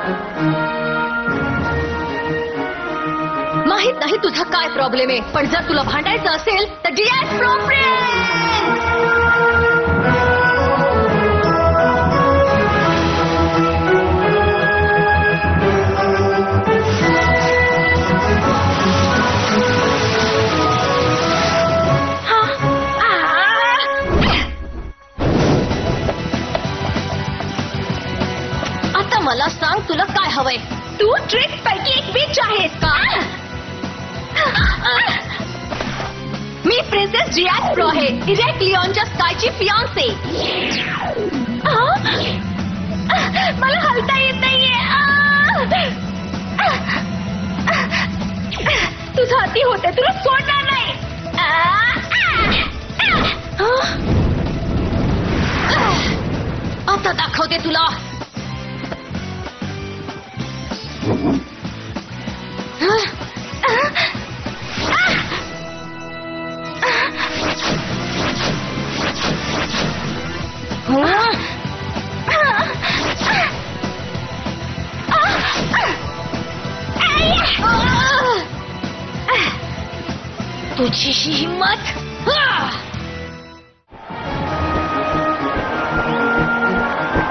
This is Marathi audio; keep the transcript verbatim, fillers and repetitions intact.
माहित नाही तुझा काय प्रॉब्लेम आहे, पण जर तुला भांडायचं असेल तर डिएस प्रो प्रिन्स. आता मला सांग तुला काय हवंय. तू ट्रिक पैकी एक बीच आहेस का? मी प्रिन्सेस डिएस प्रो आहे, इरेक लिओनच्या स्कायची फियांसे. मला हलता येत नाहीये. तुझं अति होते, तुला सोडणार नाही. आता दाखवते तुला. तुझी ही हिम्मत.